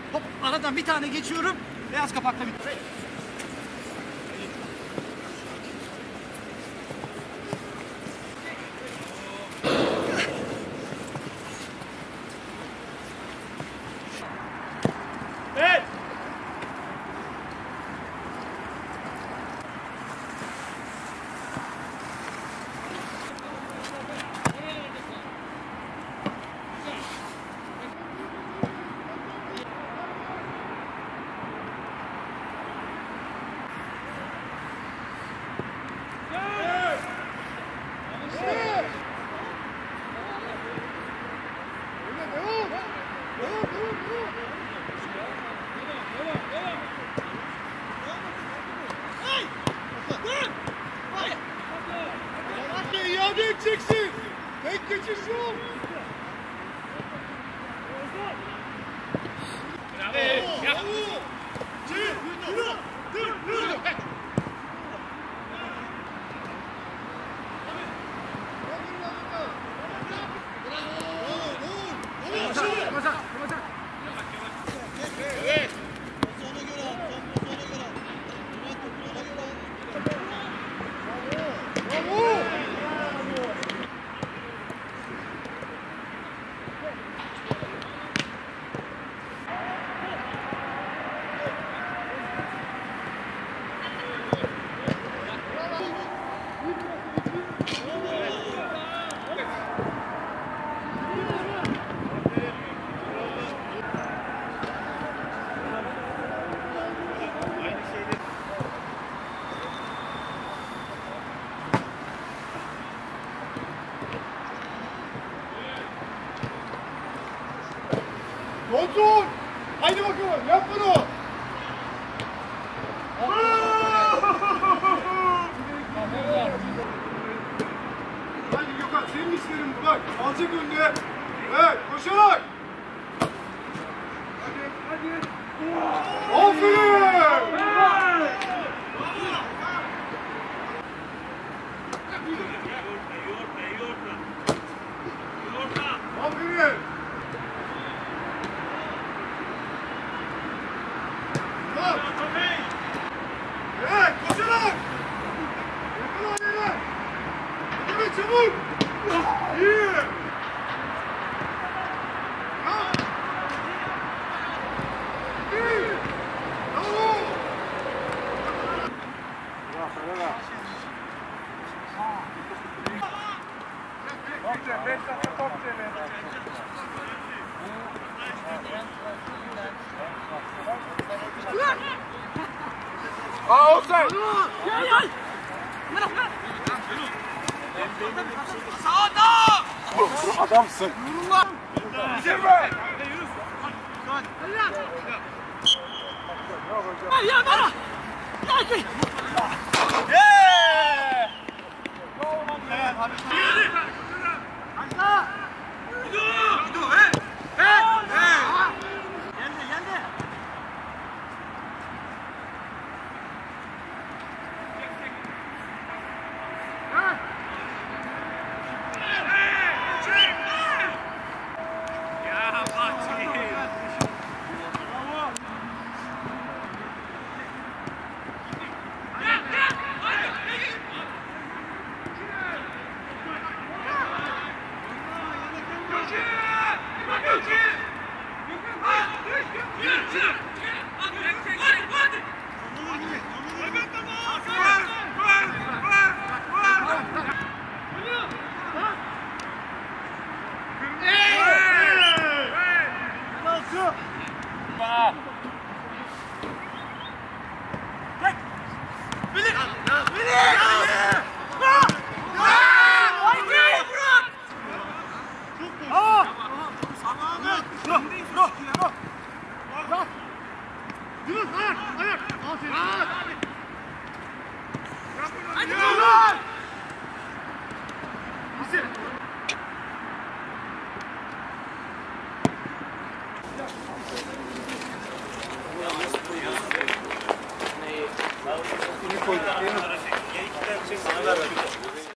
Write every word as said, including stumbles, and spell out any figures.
Hop aradan bir tane geçiyorum. Beyaz kapakla bitti. Evet. İade edeceksin. Tek geçiş yok. Bravo. Ya. Dur, dur, dur. Evet. Kontrol! Haydi bakalım, yap bunu! Haydi Gökhan, senin işlerin bu bak. Alacak önüne. Evet, koşarak! Hadi, hadi. Aferin! Aferin! Evet, koşarak! Yakala yere! Evet, çabuk! İyi! Kalk! İyi! Bravo! Top beş dakika top çevir. Aa, offside! Gel gel! Sağda! Adamsın. Bitirme! Hadi ya bana! Gel gel! Yeee! Evet, hadi. Aşağı! Gidiyor! Gidiyor, he! He! He! Geldi, geldi! Sana ver.